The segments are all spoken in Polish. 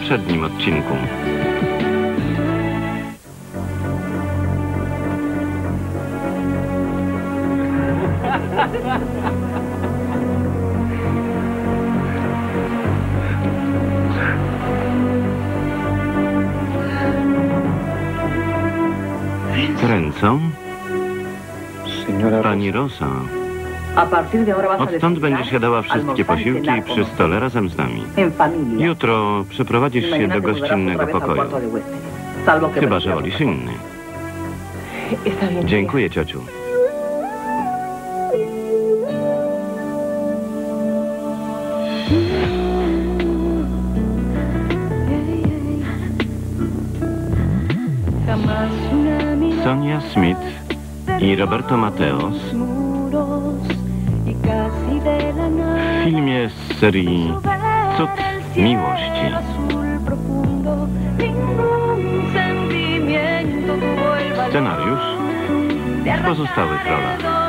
poprzednim odcinku. Renzo? Pani Rosa. Odtąd będziesz jadała wszystkie posiłki przy stole razem z nami. Jutro przeprowadzisz się do gościnnego pokoju. Chyba że wolisz inny. Dziękuję, ciociu. Sonia Smith i Roberto Mateos w filmie z serii Cud miłości. Scenariusz w pozostałych rolach.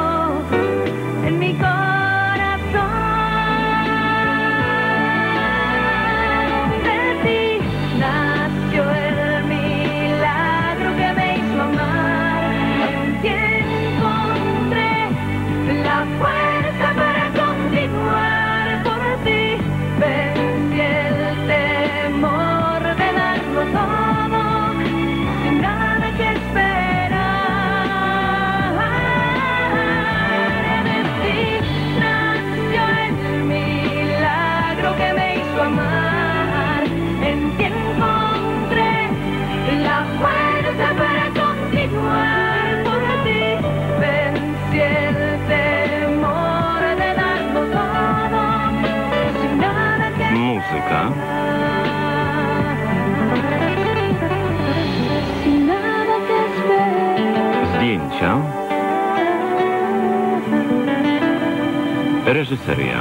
Muzyka. Zdjęcia. Reżyseria.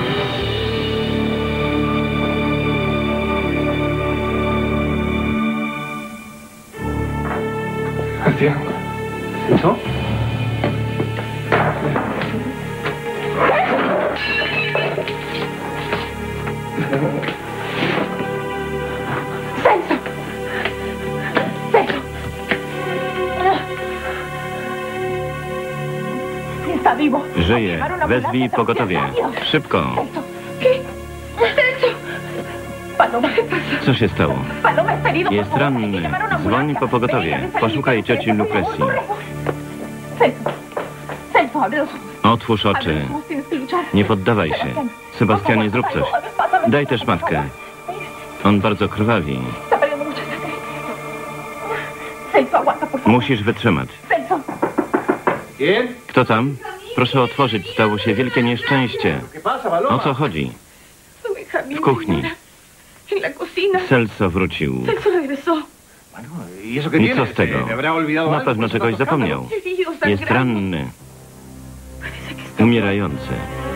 Co? Żyje. Wezwij pogotowie. Szybko. Co się stało? Jest ranny. Dzwoń po pogotowie. Poszukaj cioci Lucrezji. Otwórz oczy. Nie poddawaj się. Sebastianie, zrób coś. Daj też matkę. On bardzo krwawi. Musisz wytrzymać. Kto tam? Proszę otworzyć. Stało się wielkie nieszczęście. O co chodzi? W kuchni. Celso wrócił. I co z tego? Na pewno czegoś zapomniał. Jest ranny. Umierający.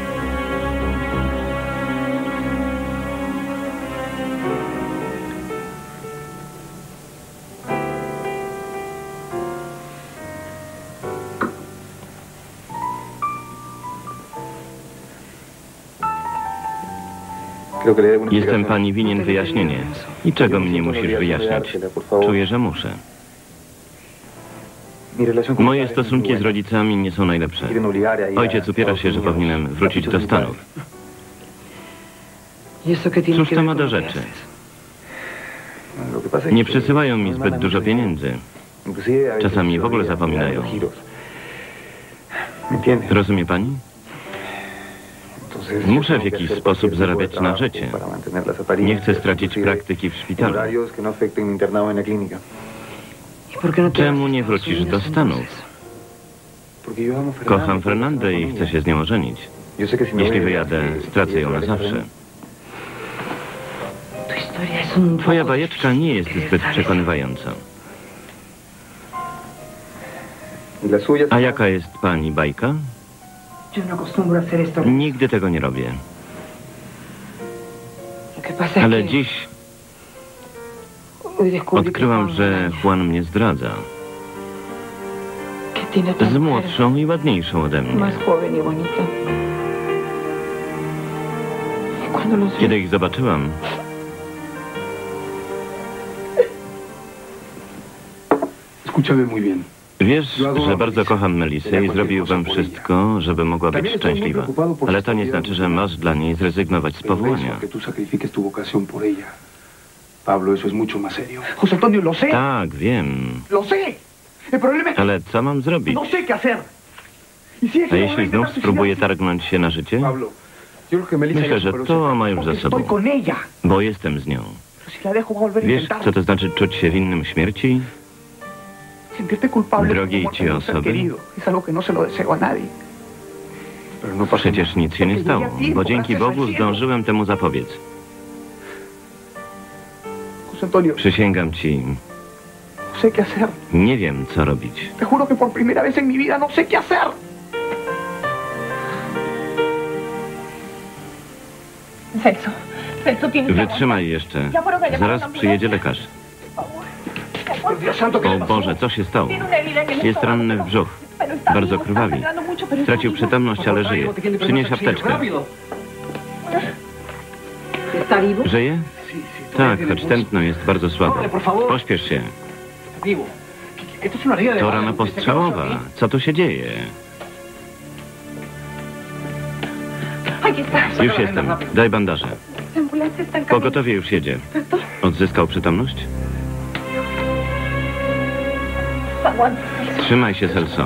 Jestem pani winien wyjaśnienie. I czego mnie musisz wyjaśniać? Czuję, że muszę. Moje stosunki z rodzicami nie są najlepsze. Ojciec upiera się, że powinienem wrócić do Stanów. Cóż to ma do rzeczy? Nie przysyłają mi zbyt dużo pieniędzy. Czasami w ogóle zapominają. Rozumie pani? Muszę w jakiś sposób zarabiać na życie. Nie chcę stracić praktyki w szpitalu. Czemu nie wrócisz do Stanów? Kocham Fernandę i chcę się z nią ożenić. Jeśli wyjadę, stracę ją na zawsze. Twoja bajeczka nie jest zbyt przekonywająca. A jaka jest pani bajka? Nigdy tego nie robię. Ale dziś odkryłam, że Juan mnie zdradza. Z młodszą i ładniejszą ode mnie. Kiedy ich zobaczyłam, Wiesz, że bardzo kocham Melisę i zrobiłbym wszystko, żeby mogła być szczęśliwa. Ale to nie znaczy, że masz dla niej zrezygnować z powołania. Tak, wiem. Ale co mam zrobić? A jeśli znów spróbuję targnąć się na życie? Myślę, że to ma już za sobą. Bo jestem z nią. Wiesz, co to znaczy czuć się winnym śmierci? Drogiej ci osoby? Przecież nic się nie stało, bo dzięki Bogu zdążyłem temu zapobiec. Przysięgam ci, nie wiem, co robić. Wytrzymaj jeszcze. Zaraz przyjedzie lekarz. O Boże, co się stało? Jest ranny w brzuch. Bardzo krwawi. Stracił przytomność, ale żyje. Przynieś apteczkę. Żyje? Tak, choć tętno jest bardzo słabe. Pośpiesz się. To rana postrzałowa. Co tu się dzieje? Już jestem. Daj bandaże. Pogotowie już jedzie. Odzyskał przytomność? Trzymaj się, Celso.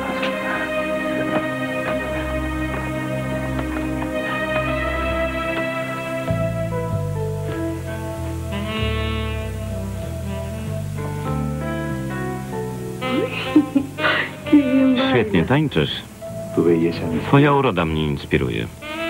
Świetnie tańczysz. Twoja uroda mnie inspiruje.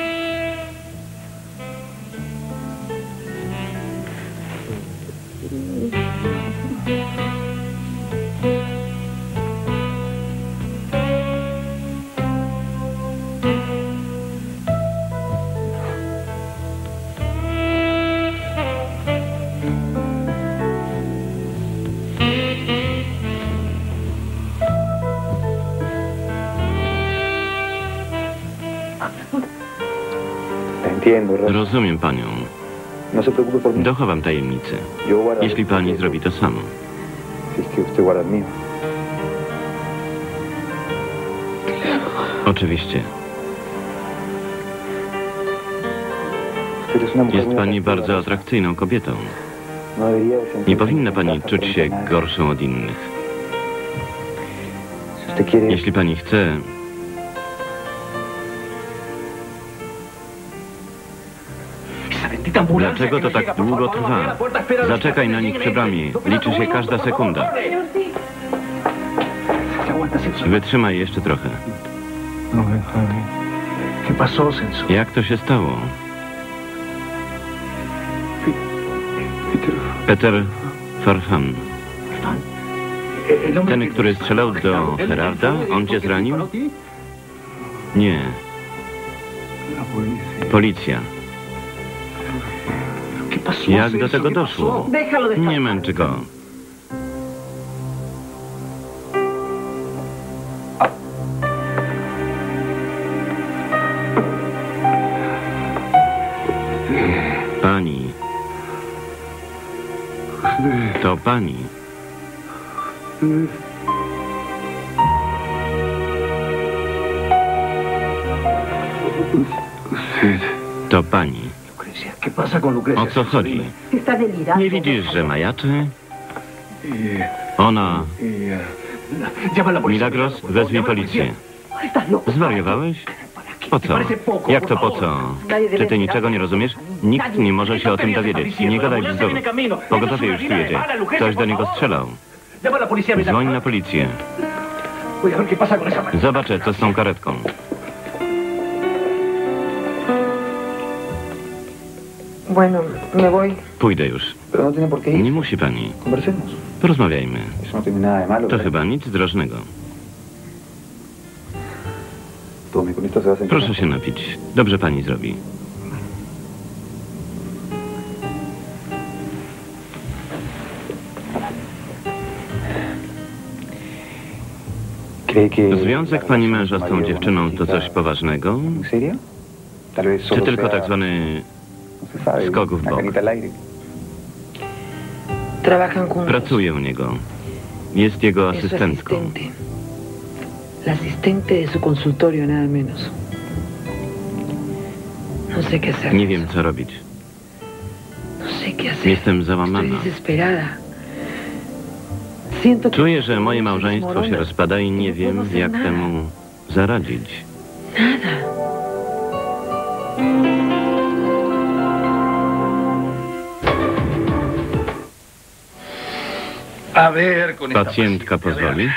Rozumiem panią. Dochowam tajemnicy. Jeśli pani zrobi to samo. Oczywiście. Jest pani bardzo atrakcyjną kobietą. Nie powinna pani czuć się gorszą od innych. Jeśli pani chce... Dlaczego to tak długo trwa? Zaczekaj na nich przy bramie. Liczy się każda sekunda. Wytrzymaj jeszcze trochę. Jak to się stało? Peter Farfan. Ten, który strzelał do Gerarda? On cię zranił? Nie. Policja. Jak do tego doszło? Nie męczy go. Pani. To pani. To pani. O co chodzi? Nie widzisz, że majaczy? Ona... Milagros, wezwij policję. Zwariowałeś? Po co? Jak to po co? Czy ty niczego nie rozumiesz? Nikt nie może się o tym dowiedzieć. Nie gadaj bzdur. Pogotowie już tu jedzie. Ktoś do niego strzelał. Dzwoń na policję. Zobaczę, co z tą karetką. Pójdę już. Nie musi pani. Porozmawiajmy. To chyba nic drożnego. Proszę się napić. Dobrze pani zrobi. Związek pani męża z tą dziewczyną to coś poważnego? Czy tylko tak zwany skok w bok? Pracuję u niego. Jest jego asystentką. La asistente de su consultorio, nada menos. No sé qué hacer. Nie wiem, co robić. No sé qué hacer. Jestem załamana. Estoy desesperada. Czuję, że moje małżeństwo się rozpada i nie wiem, jak temu zaradzić. Pacjentka pozwoli?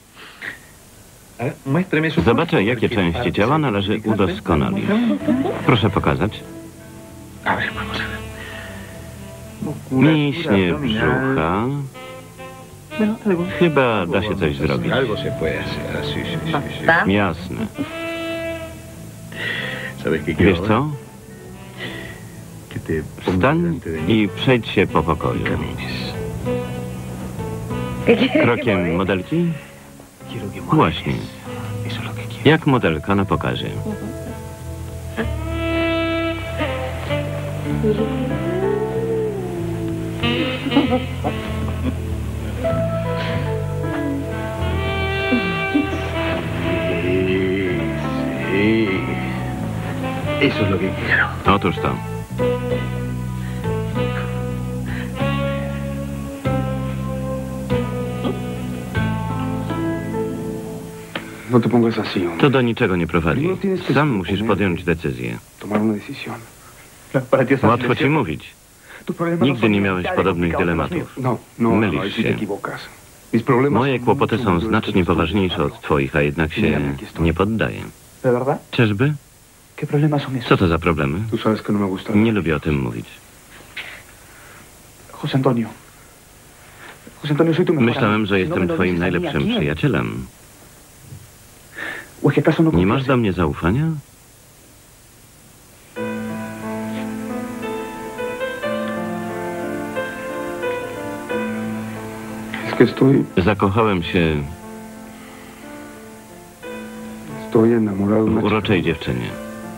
Zobaczę, jakie części ciała należy udoskonalić. Proszę pokazać. Mięśnie brzucha. Chyba da się coś zrobić. Jasne. Wiesz co? Wstań i przejdź się po pokoju. Krokiem modelki? Właśnie. Jak modelka na pokazie. Otóż to. To do niczego nie prowadzi. Sam musisz podjąć decyzję. Łatwo ci mówić. Nigdy nie miałeś podobnych dylematów. Mylisz się. Moje kłopoty są znacznie poważniejsze od twoich, a jednak się nie poddaję. Czyżby? Co to za problemy? Nie lubię o tym mówić. Myślałem, że jestem twoim najlepszym przyjacielem. Nie masz do mnie zaufania? Zakochałem się w uroczej dziewczynie.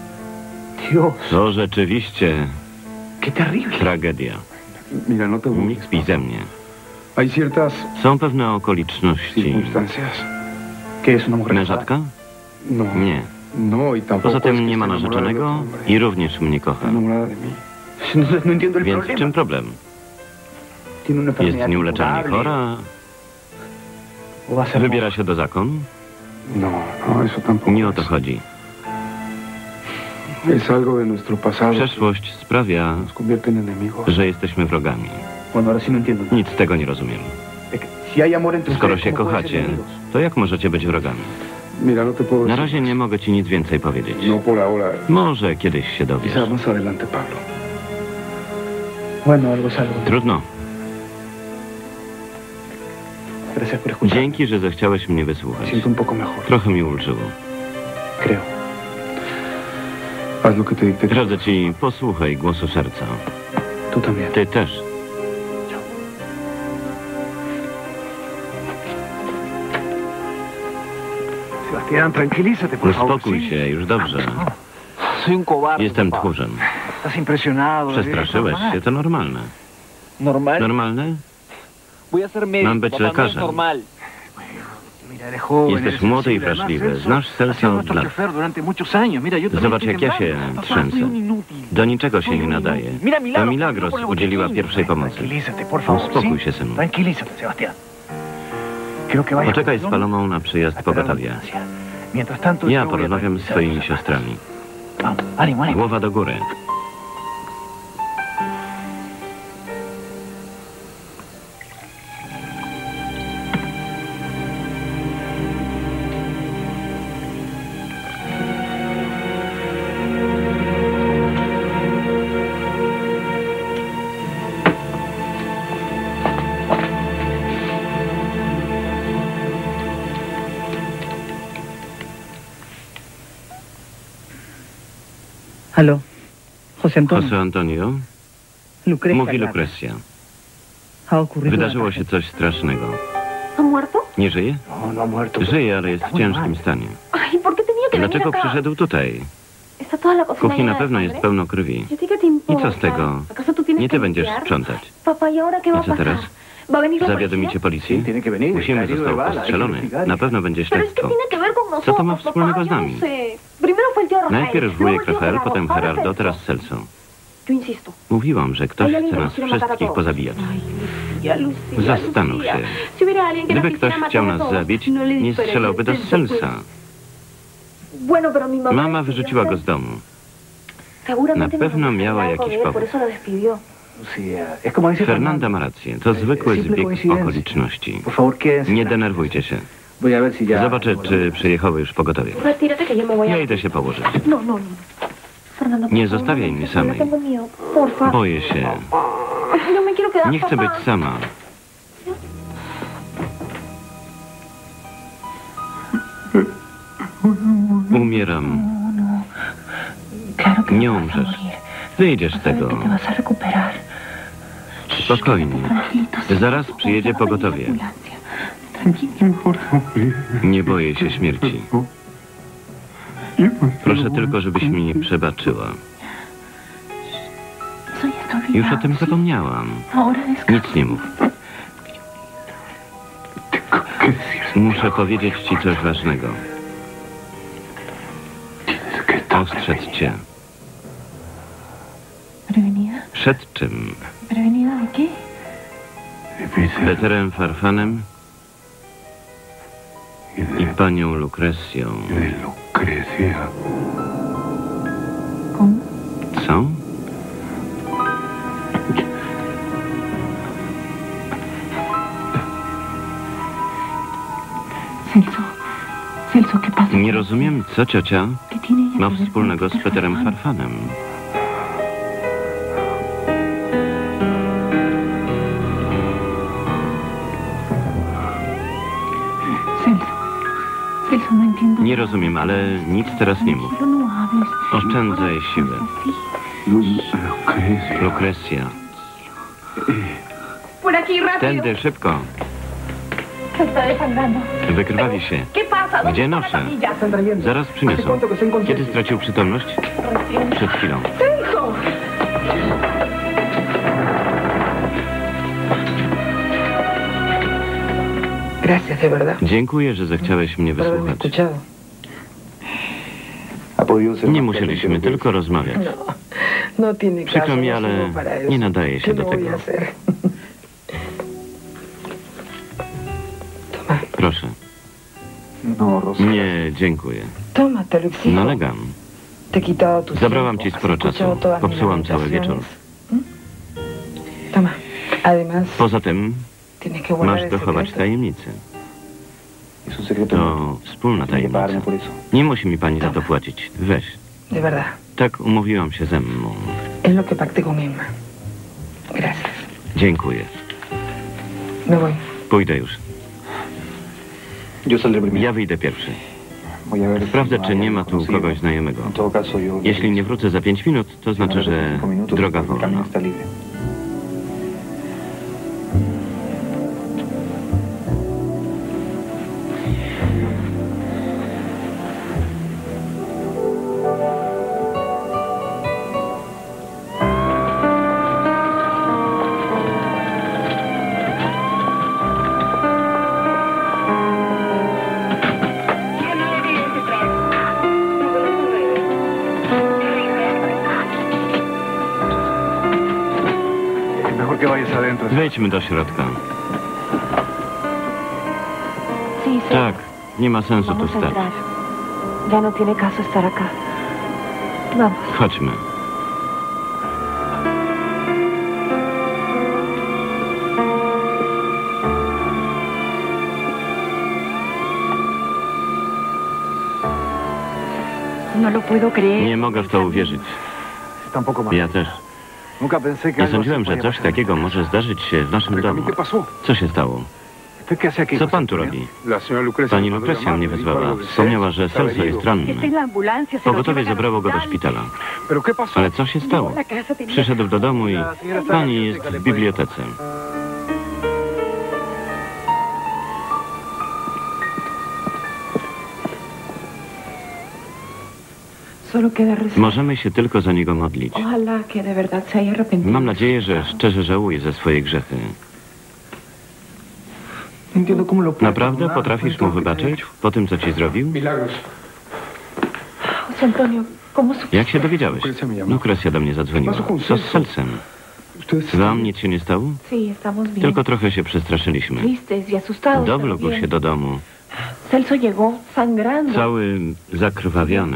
To rzeczywiście tragedia. Nie kpij ze mnie. Są pewne okoliczności. Mężatka? Nie. Poza tym nie ma narzeczonego i również mnie kocha. Więc w czym problem? Jest nieuleczalnie chora? Wybiera się do zakonu? Nie o to chodzi. Przeszłość sprawia, że jesteśmy wrogami. Nic z tego nie rozumiem. Skoro się kochacie, to jak możecie być wrogami? Na razie nie mogę ci nic więcej powiedzieć. Może kiedyś się dowiesz. Trudno. Dzięki, że zechciałeś mnie wysłuchać. Trochę mi ulżyło. Radzę ci, posłuchaj głosu serca. Ty też. Uspokój się, już dobrze. Jestem tchórzem. Przestraszyłeś się, to normalne. Normalne? Mam być lekarzem. Jesteś młody i wrażliwy. Znasz serce od lat. Zobacz, jak ja się trzęsę. Do niczego się nie nadaje. To Milagros udzieliła pierwszej pomocy. Uspokój się, synu. Poczekaj z Palomą na przyjazd pogotowia. Ja porozmawiam z twoimi siostrami. Głowa do góry. Halo, José Antonio? Mówi Lucrecia. Wydarzyło się coś strasznego. Nie żyje? Żyje, ale jest w ciężkim stanie. Dlaczego przyszedł tutaj? W kuchni na pewno jest pełno krwi. I co z tego? Nie ty będziesz sprzątać. I co teraz? Zawiadomicie policję? Musimy, został postrzelony. Na pewno będzie śledztwo. Co to ma wspólnego z nami? Najpierw wujek Rafael, potem Gerardo, teraz Celso. Mówiłam, że ktoś chce nas wszystkich pozabijać. Zastanów się. Gdyby ktoś chciał nas zabić, nie strzelałby do Celsa. Mama wyrzuciła go z domu. Na pewno miała jakiś powód. Fernanda ma rację. To zwykły zbieg okoliczności. Nie denerwujcie się. Zobaczę, czy przyjechały już pogotowie. Ja idę się położyć. Nie zostawiaj mnie samej. Boję się. Nie chcę być sama. Umieram. Nie umrzesz. Wyjdziesz z tego. Spokojnie. Zaraz przyjedzie pogotowie. Nie boję się śmierci. Proszę tylko, żebyś mi nie przebaczyła. Już o tym zapomniałam. Nic nie mów. Muszę powiedzieć ci coś ważnego. Ostrzec cię. Przed czym? Peterem Farfanem i panią Lucrecją. Co? Nie rozumiem, co ciocia ma wspólnego z Peterem Farfanem. Nie rozumiem, ale nic teraz nie mów. Oszczędzaj siły. Lucrecja. Tędy, szybko. Wykrwawi się. Gdzie noszę? Zaraz przyniosą. Kiedy stracił przytomność? Przed chwilą. Dziękuję, że zechciałeś mnie wysłuchać. Nie musieliśmy tylko rozmawiać. Przykro mi, ale nie nadaje się do tego. Proszę. Nie, dziękuję. Nalegam. Zabrałam ci sporo czasu. Popsułam cały wieczór. Poza tym masz dochować tajemnicy. To wspólna tajemnica. Nie musi mi pani za to płacić. Weź. Tak umówiłam się ze mną. Dziękuję. Pójdę już. Ja wyjdę pierwszy. Sprawdzę, czy nie ma tu kogoś znajomego. Jeśli nie wrócę za 5 minut, to znaczy, że droga wolna. Wejdźmy do środka. Tak, nie ma sensu tu stać. Chodźmy. Nie mogę w to uwierzyć. Ja też. Nie sądziłem, że coś takiego może zdarzyć się w naszym domu. Co się stało? Co pan tu robi? Pani Lucrecja mnie wezwała. Wspomniała, że Celso jest ranny. Pogotowie zabrało go do szpitala. Ale co się stało? Przyszedł do domu i pani jest w bibliotece. Możemy się tylko za niego modlić. Mam nadzieję, że szczerze żałuje za swoje grzechy. Naprawdę potrafisz mu wybaczyć po tym, co ci zrobił? Jak się dowiedziałeś? Lucrecia do mnie zadzwoniła. Co z Celsem? Wam nic się nie stało? Tylko trochę się przestraszyliśmy. Dowlógł się do domu. Cały zakrwawiony.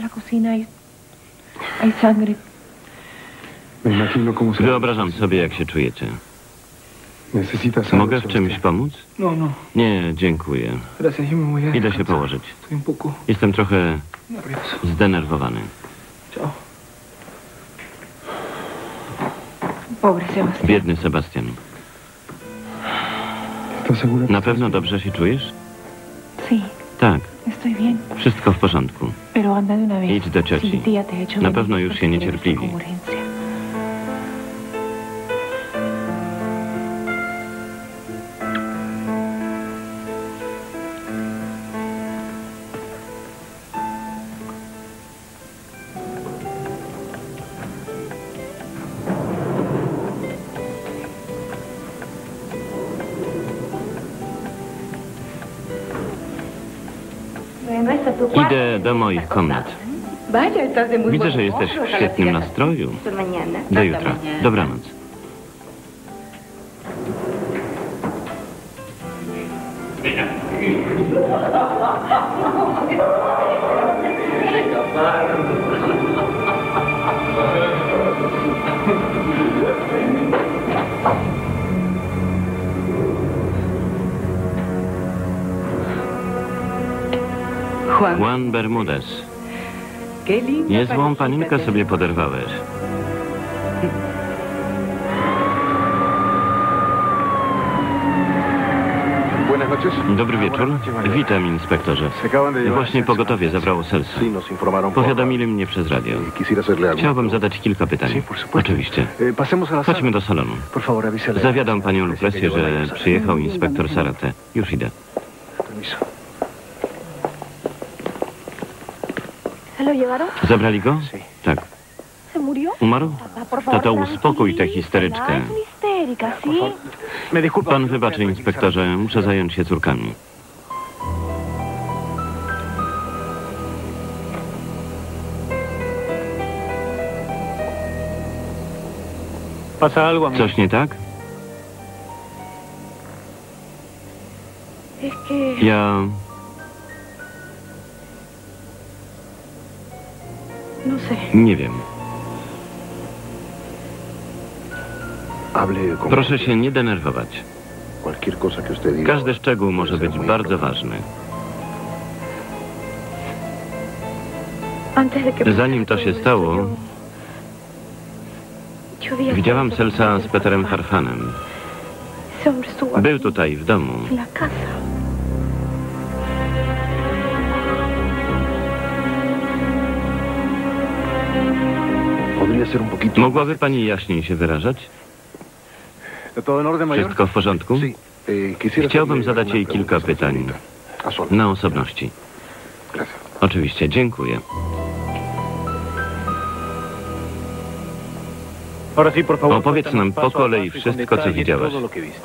Wyobrażam sobie, jak się czujecie. Mogę w czymś pomóc? Nie, dziękuję. Idę się położyć. Jestem trochę zdenerwowany. Biedny Sebastian. Na pewno dobrze się czujesz? Tak. Wszystko w porządku. Idź do cioci. Na pewno już się niecierpliwi. Idę do moich komnat. Widzę, że jesteś w świetnym nastroju. Do jutra. Dobranoc. Juan Bermudez. Niezłą panienkę sobie poderwałeś. Dobry wieczór. Witam, inspektorze. Właśnie pogotowie zabrało Celsa. Powiadomili mnie przez radio. Chciałbym zadać kilka pytań. Oczywiście. Chodźmy do salonu. Zawiadam panią Lucrecię, że przyjechał inspektor Sarate. Już idę. Zabrali go? Tak. Umarł? Tato, uspokój tę histeryczkę. Pan wybaczy, inspektorze, muszę zająć się córkami. Coś nie tak? Ja... Nie wiem. Proszę się nie denerwować. Każdy szczegół może być bardzo ważny. Zanim to się stało, widziałam Celsa z Peterem Farfanem. Był tutaj w domu. Mogłaby pani jaśniej się wyrażać? Wszystko w porządku? Chciałbym zadać jej kilka pytań. Na osobności. Oczywiście, dziękuję. Opowiedz nam po kolei wszystko, co widziałaś.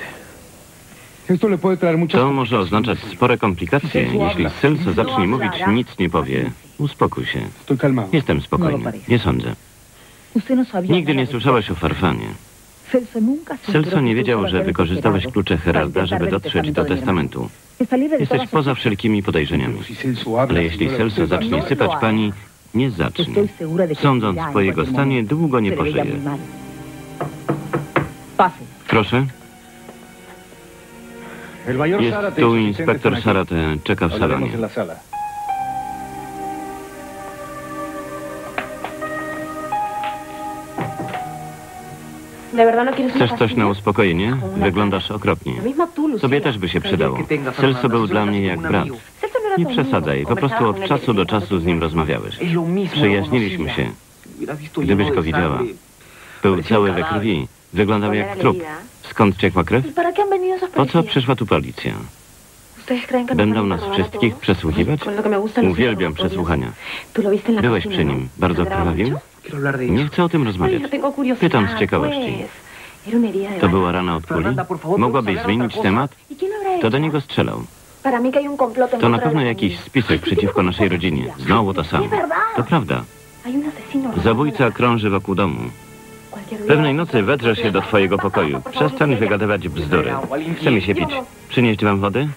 To może oznaczać spore komplikacje. Jeśli Celso zacznie mówić, nic nie powie. Uspokój się. Jestem spokojny. Nie sądzę. Nigdy nie słyszałeś o Farfanie. Celso nie wiedział, że wykorzystałeś klucze Heralda, żeby dotrzeć do testamentu. Jesteś poza wszelkimi podejrzeniami. Ale jeśli Celso zacznie sypać pani, nie zacznie. Sądząc po jego stanie, długo nie pożyje. Proszę. Jest tu inspektor Sarate, czeka w salonie. Chcesz coś na uspokojenie? Wyglądasz okropnie. Tobie też by się przydało. Celso był dla mnie jak brat. Nie przesadzaj, po prostu od czasu do czasu z nim rozmawiałeś. Przyjaźniliśmy się. Gdybyś go widziała. Był cały we krwi. Wyglądał jak trup. Skąd ciekła krew? Po co przyszła tu policja? Będą nas wszystkich przesłuchiwać? Uwielbiam przesłuchania. Byłeś przy nim. Bardzo krwawił? Nie chcę o tym rozmawiać. Pytam z ciekawości. To była rana od kuli? Mogłabyś zmienić temat? Kto do niego strzelał? To na pewno jakiś spisek przeciwko naszej rodzinie. Znowu to samo. To prawda. Zabójca krąży wokół domu. Pewnej nocy wedrze się do twojego pokoju. Przestań wygadywać bzdury. Chcemy się pić. Przynieść wam wody?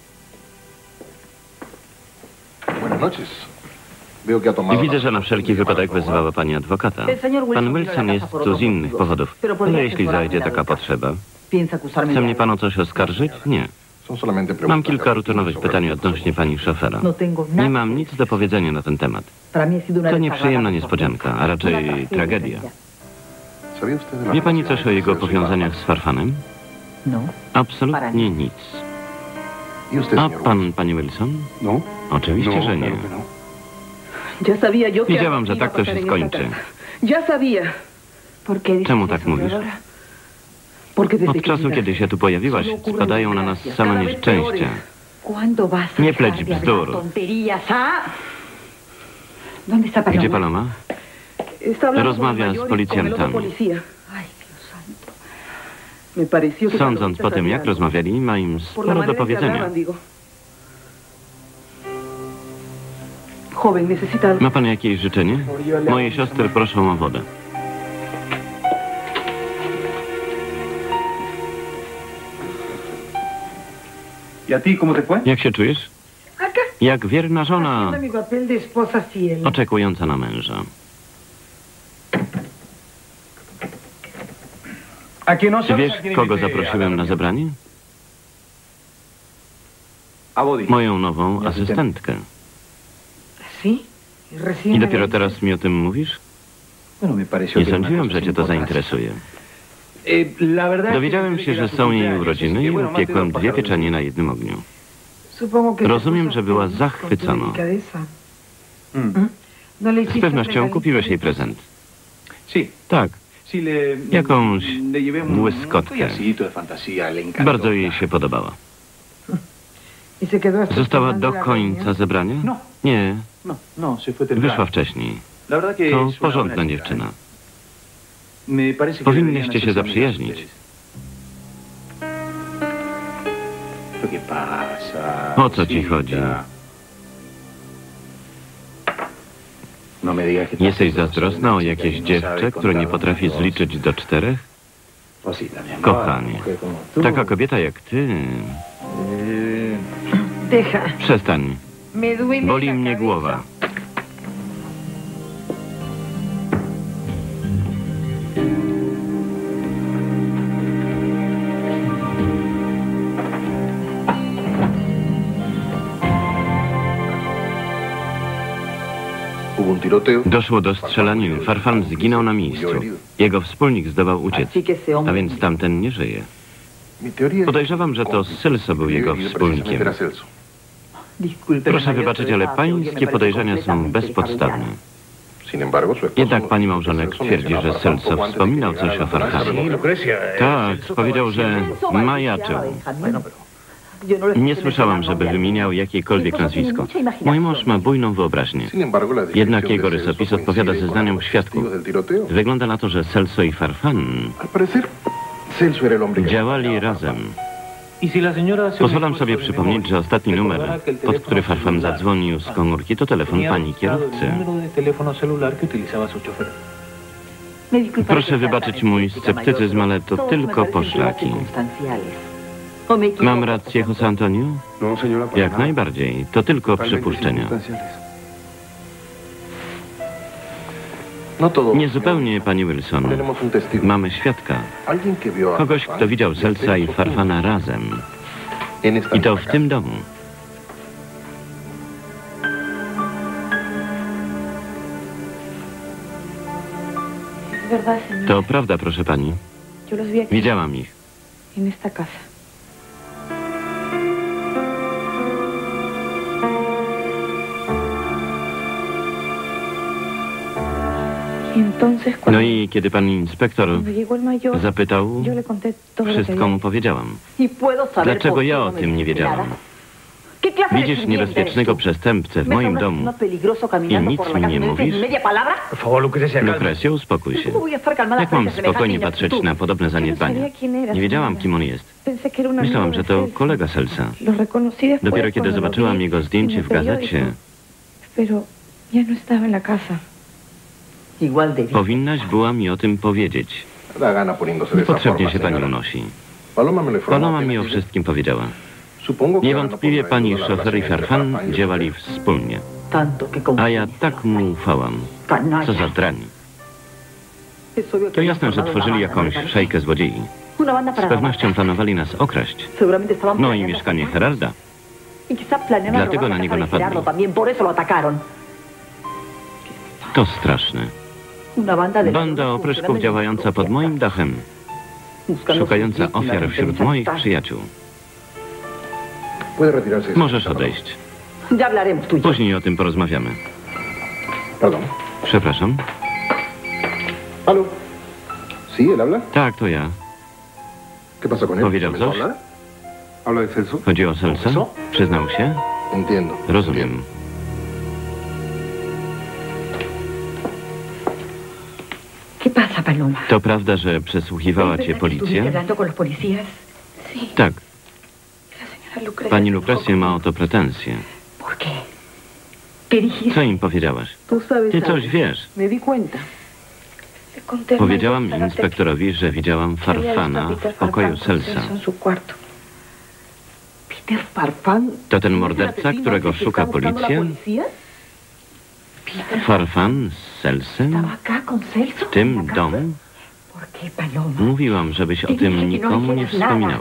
I widzę, że na wszelki wypadek wezwała pani adwokata. Pan Wilson jest tu z innych powodów. Ale jeśli zajdzie taka potrzeba... Chce mnie pan o coś oskarżyć? Nie. Mam kilka rutynowych pytań odnośnie pani szofera. Nie mam nic do powiedzenia na ten temat. To nieprzyjemna niespodzianka, a raczej tragedia. Wie pani coś o jego powiązaniach z Farfanem? Absolutnie nic. A pan, pani Wilson? Oczywiście, że nie. Wiedziałam, że tak to się skończy. Czemu tak mówisz? Od czasu, kiedy się tu pojawiłaś, spadają na nas same nieszczęścia. Nie pleć bzdur. Gdzie Paloma? Rozmawia z policjantami. Sądząc po tym, jak rozmawiali, ma im sporo do powiedzenia. Ma pan jakieś życzenie? Moje siostry proszą o wodę. Jak się czujesz? Jak wierna żona oczekująca na męża. Wiesz, kogo zaprosiłem na zebranie? Moją nową asystentkę. I dopiero teraz mi o tym mówisz? Nie sądziłem, że cię to zainteresuje. Dowiedziałem się, że są jej urodziny i upiekłem 2 pieczenie na jednym ogniu. Rozumiem, że była zachwycona. Z pewnością kupiłeś jej prezent. Tak. Jakąś błyskotkę. Bardzo jej się podobała. Została do końca zebrania? Nie. Wyszła wcześniej. To porządna dziewczyna. Powinniście się zaprzyjaźnić. O co ci chodzi? Jesteś zazdrosna o jakieś dziewczę, które nie potrafi zliczyć do 4? Kochanie, taka kobieta jak ty... Przestań. Boli mnie głowa. Doszło do strzelaniny. Farfan zginął na miejscu. Jego wspólnik zdołał uciec, a więc tamten nie żyje. Podejrzewam, że to Celso był jego wspólnikiem. Proszę wybaczyć, ale pańskie podejrzenia są bezpodstawne. Jednak pani małżonek twierdzi, że Celso wspominał coś o Farfanie. Tak, powiedział, że majaczył. Nie słyszałam, żeby wymieniał jakiekolwiek nazwisko. Mój mąż ma bujną wyobraźnię. Jednak jego rysopis odpowiada zeznaniom świadków. Wygląda na to, że Celso i Farfan działali razem. Pozwalam sobie przypomnieć, że ostatni numer, pod który Farfan zadzwonił z komórki, to telefon pani kierowcy. Proszę wybaczyć mój sceptycyzm, ale to tylko poszlaki. Mam rację, José Antonio? Jak najbardziej. To tylko przypuszczenia. Niezupełnie, pani Wilson. Mamy świadka. Kogoś, kto widział Celsa i Farfana razem. I to w tym domu. To prawda, proszę pani. Widziałam ich. No i kiedy pan inspektor zapytał, wszystko mu powiedziałam. Dlaczego ja o tym nie wiedziałam? Widzisz niebezpiecznego przestępcę w moim domu i nic mi nie mówisz? Lucrecio, uspokój się. Jak mam spokojnie patrzeć na podobne zaniedbania? Nie wiedziałam, kim on jest. Myślałam, że to kolega Celsa. Dopiero kiedy zobaczyłam jego zdjęcie w gazecie... Powinnaś była mi o tym powiedzieć. Niepotrzebnie się pani unosi. Paloma mi o wszystkim powiedziała. Niewątpliwie pani szofer i Farfán działali wspólnie. A ja tak mu ufałam. Co za drań. To jasne, że tworzyli jakąś szajkę złodziei. Z pewnością planowali nas okraść. No i mieszkanie Gerarda. Dlatego na niego napadli. To straszne. Banda opryszków działająca pod moim dachem. Szukająca ofiar wśród moich przyjaciół. Możesz odejść. Później o tym porozmawiamy. Przepraszam. Halo? Sí, él habla? Tak, to ja. ¿Qué pasó con él? Powiedział ¿Comenzó a coś? hablar? ¿Habla de Celso? Chodzi o Celsa? Przyznał się? Entiendo. Rozumiem. To prawda, że przesłuchiwała cię policja? Tak. Pani Lucrecia ma o to pretensje. Co im powiedziałaś? Ty coś wiesz. Powiedziałam inspektorowi, że widziałam Farfana w pokoju Celsa. To ten morderca, którego szuka policja? Farfán z Celsem? W tym domu? Mówiłam, żebyś o tym nikomu nie wspominała.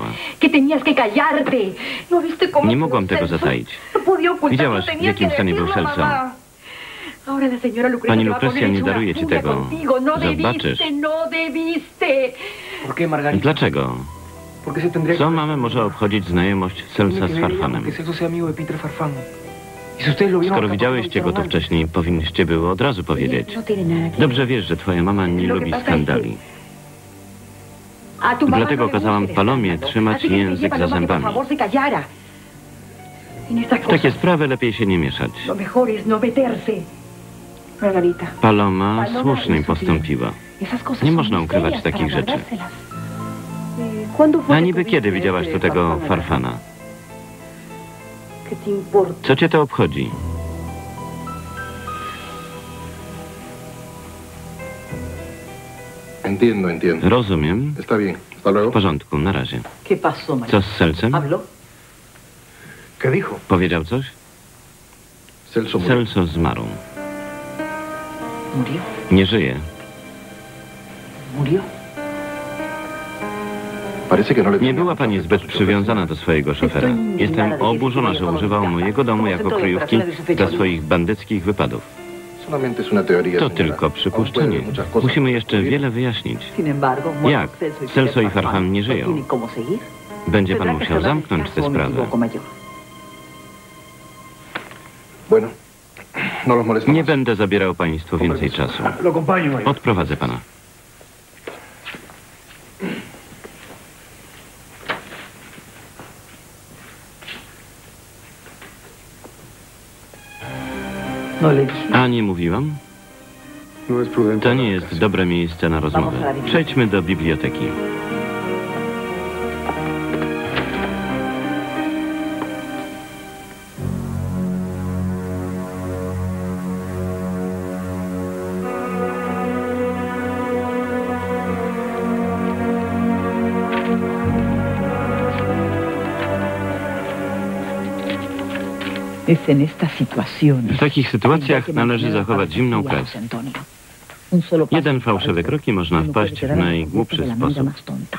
Nie mogłam tego zataić. Widziałaś, w jakim stanie był Celso. Pani Lucrecia nie daruje ci tego. Zobaczysz. Dlaczego? Co mamę może obchodzić znajomość Celsa z Farfánem? Skoro widziałyście go tu wcześniej, powinniście było od razu powiedzieć. Dobrze wiesz, że twoja mama nie lubi skandali. Dlatego kazałam Palomie trzymać język za zębami. W takie sprawy lepiej się nie mieszać. Paloma słusznie postąpiła. Nie można ukrywać takich rzeczy. A niby kiedy widziałaś tu tego Farfana? Co cię to obchodzi? Entiendo. Rozumiem. Está bien. Hasta W luego. porządku, na razie. Co z Celsem? ¿Qué dijo? Powiedział coś? Celso murió. Celso zmarł. Nie żyje. Parece que no le Nie była pani zbyt przywiązana do swojego szofera. Jestem oburzona, że używał mojego domu jako kryjówki dla swoich bandyckich wypadów. Solamente es una teoría, To señora. tylko przypuszczenie. Aún puede muchas cosas. Musimy jeszcze wiele wyjaśnić. Jak? Celso i Farfán nie żyją. Będzie pan musiał zamknąć tę sprawę. Bueno, no los molesto Nie más. będę zabierał państwu więcej czasu. Lo acompaño, mayor. Odprowadzę pana. A nie mówiłam? No es prudente. To nie jest dobre miejsce na rozmowę. Przejdźmy do biblioteki. W takich sytuacjach należy zachować zimną krew. Jeden fałszywy krok i można wpaść w najgłupszy sposób.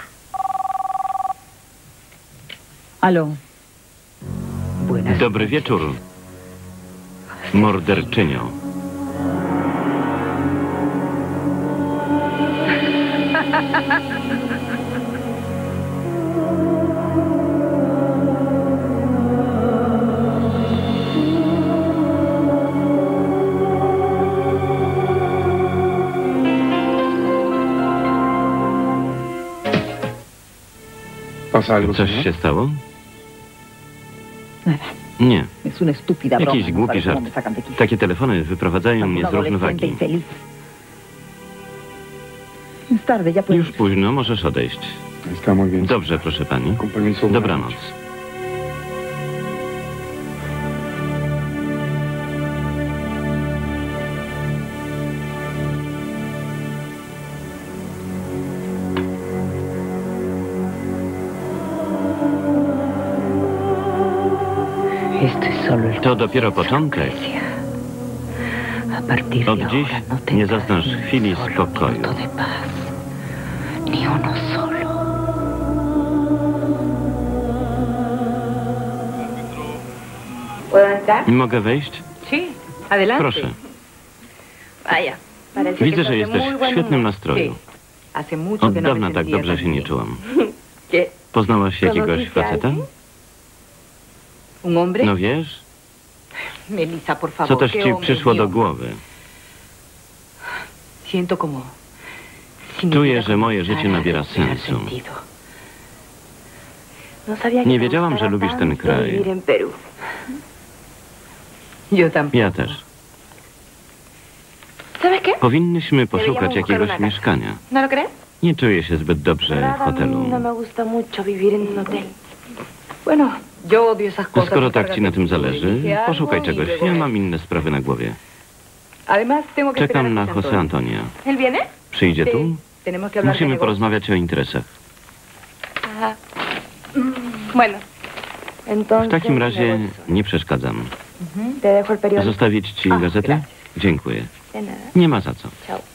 Dobry wieczór, morderczynio. ¿Pasa algo, Coś señor? się stało? Nie. Jakiś głupi żart. Takie telefony wyprowadzają mnie z równowagi. Już późno, możesz odejść. Dobrze, proszę pani. Dobranoc. To dopiero początek. Od dziś nie zaznasz chwili spokoju. Mogę wejść? Proszę. Widzę, że jesteś w świetnym nastroju. Od dawna tak dobrze się nie czułam. Poznałaś jakiegoś faceta? No wiesz, co też ci przyszło do głowy? Czuję, że moje życie nabiera sensu. Nie wiedziałam, że lubisz ten kraj. Ja też. Powinnyśmy poszukać jakiegoś mieszkania. Nie czuję się zbyt dobrze w hotelu. Skoro tak ci na tym zależy, poszukaj czegoś. Ja mam inne sprawy na głowie. Czekam na José Antonia. Przyjdzie tu? Musimy porozmawiać o interesach. W takim razie nie przeszkadzam. Zostawić ci gazetę? Dziękuję. Nie ma za co.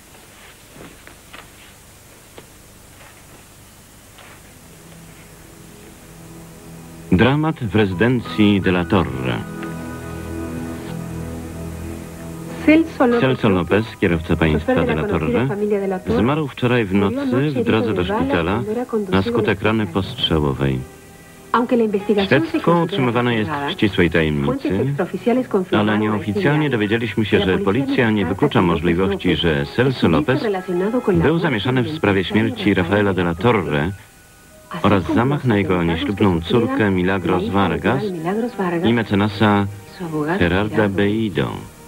Dramat w rezydencji de la Torre. Celso López, kierowca państwa de la Torre, zmarł wczoraj w nocy w drodze do szpitala na skutek rany postrzałowej. Śledztwo utrzymywane jest w ścisłej tajemnicy, ale nieoficjalnie dowiedzieliśmy się, że policja nie wyklucza możliwości, że Celso López był zamieszany w sprawie śmierci Rafaela de la Torre oraz zamach na jego nieślubną córkę Milagros Vargas i mecenasa Gerarda Beido.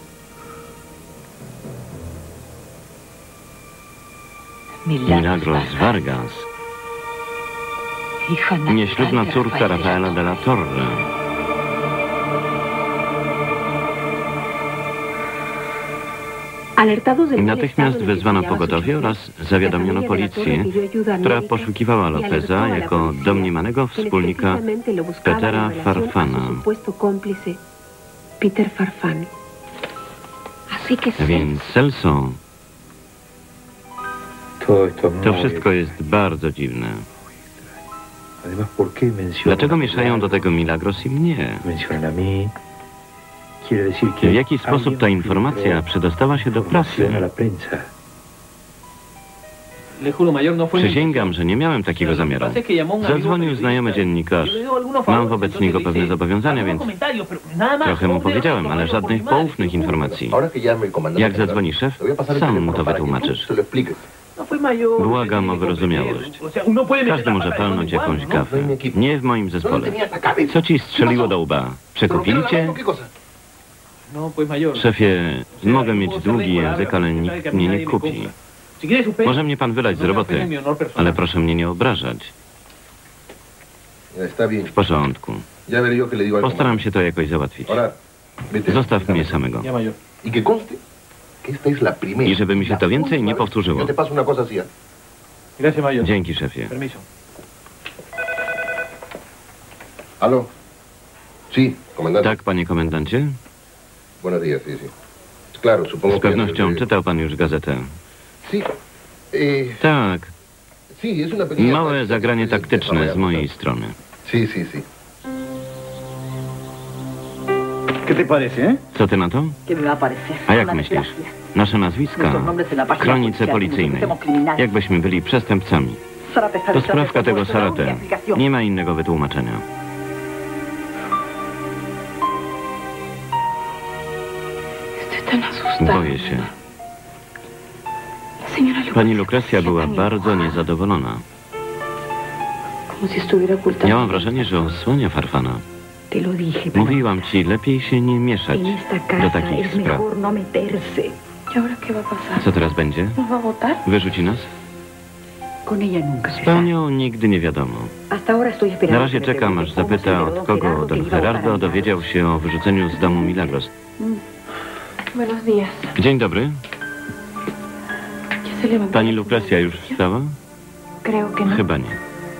Milagros Vargas, nieślubna córka Rafaela de la Torre. Natychmiast wezwano pogotowie oraz zawiadomiono policję, która poszukiwała Lopeza jako domniemanego wspólnika Petera Farfana. Więc Celso, to wszystko jest bardzo dziwne. Dlaczego mieszają do tego Milagros i mnie? W jaki sposób ta informacja przedostała się do prasy? Przysięgam, że nie miałem takiego zamiaru. Zadzwonił znajomy dziennikarz. Mam wobec niego pewne zobowiązania, więc trochę mu powiedziałem, ale żadnych poufnych informacji. Jak zadzwoni szef, sam mu to wytłumaczysz. Błagam o wyrozumiałość. Każdy może palnąć jakąś gafę. Nie w moim zespole. Co ci strzeliło do łba? Przekupili cię? Szefie, mogę mieć długi język, ale nikt mnie nie kupi. Może mnie pan wylać z roboty, ale proszę mnie nie obrażać. W porządku. Postaram się to jakoś załatwić. Zostaw mnie samego. I żeby mi się to więcej nie powtórzyło. Dzięki, szefie. Tak, panie komendancie? Z pewnością czytał pan już gazetę. Tak. Małe zagranie taktyczne z mojej strony. Co ty na to? A jak myślisz? Nasze nazwiska w kronice policyjnej. Jakbyśmy byli przestępcami. To sprawka tego Sarate. Nie ma innego wytłumaczenia. Boję się. Pani Lucrecia była bardzo niezadowolona. Miałam wrażenie, że osłania Farfana. Mówiłam ci, lepiej się nie mieszać do takich spraw. Co teraz będzie? Wyrzuci nas? Z panią nigdy nie wiadomo. Na razie czekam, aż zapyta, od kogo don Gerardo dowiedział się o wyrzuceniu z domu Milagros. Dzień dobry. Pani Lucrecia już wstała? Chyba nie.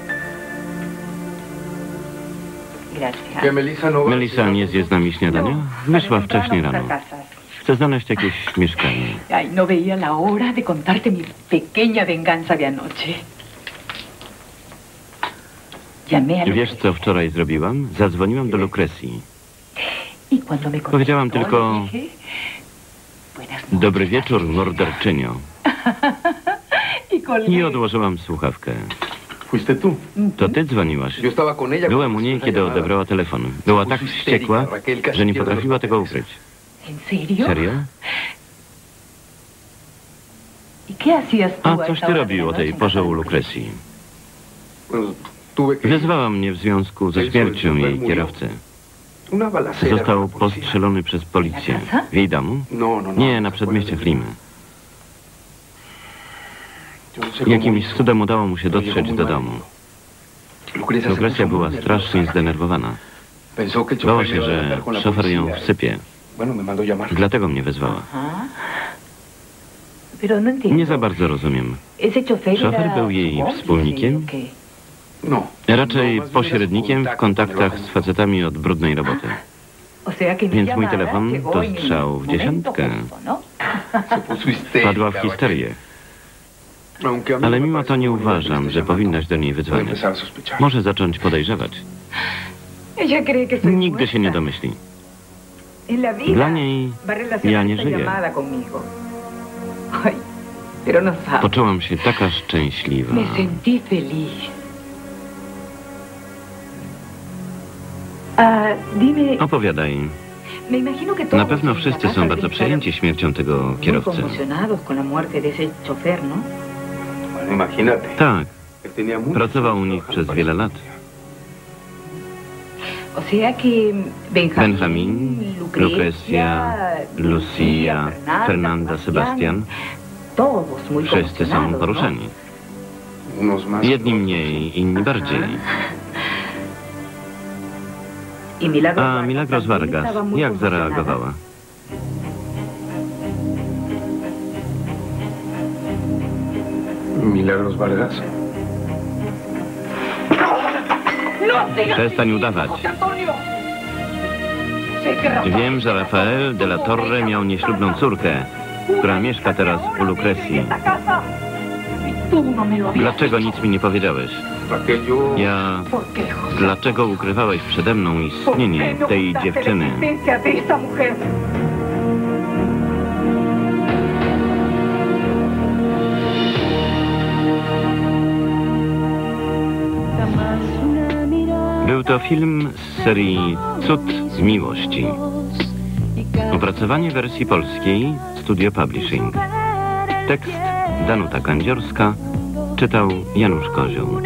Melissa nie zje z nami śniadania? Wyszła wcześniej rano. Chcę znaleźć jakieś mieszkanie. Ay, no veía la hora de contarte mi pequeña venganza de anoche. Llamé a Wiesz, co wczoraj zrobiłam? Zadzwoniłam do Lucrecji. Powiedziałam tylko: dobry wieczór, morderczynio. I odłożyłam słuchawkę. To ty dzwoniłaś. Byłem u niej, kiedy odebrała telefon. Była tak wściekła, że nie potrafiła tego ukryć. Serio? A coś ty robił o tej porze u Lucrecji? Wezwała mnie w związku ze śmiercią jej kierowcy. Został postrzelony przez policję. W jej domu? Nie, na przedmieściach Limy. Jakimś cudem udało mu się dotrzeć do domu. Lucrecja była strasznie zdenerwowana. Bała się, że szofer ją wsypie. Dlatego mnie wezwała. Nie za bardzo rozumiem. Szofer był jej wspólnikiem? Raczej pośrednikiem w kontaktach z facetami od brudnej roboty. Więc mój telefon to strzał w dziesiątkę. Padła w histerię. Ale mimo to nie uważam, że powinnaś do niej wydzwonić. Może zacząć podejrzewać. Nigdy się nie domyśli. Dla niej ja nie żyję. Poczułam się taka szczęśliwa. Opowiadaj. Na pewno wszyscy są bardzo przejęci śmiercią tego kierowcy. Tak. Pracował u nich przez wiele lat. Benjamin, Lucrecia, Lucia, Fernanda, Sebastian. Wszyscy są poruszeni. Jedni mniej, inni bardziej. A Milagros Vargas, jak zareagowała? Milagros Vargas? Przestań udawać. Wiem, że Rafael de la Torre miał nieślubną córkę, która mieszka teraz u Lucrecji. Dlaczego nic mi nie powiedziałeś? Dlaczego ukrywałeś przede mną istnienie tej dziewczyny? Był to film z serii Cud miłości. Opracowanie wersji polskiej Studio Publishing. Tekst Danuta Kandziorska. Czytał Janusz Kozioł.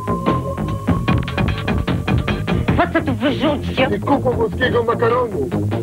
Po co tu wyrzućcie? I kupu włoskiego makaronu.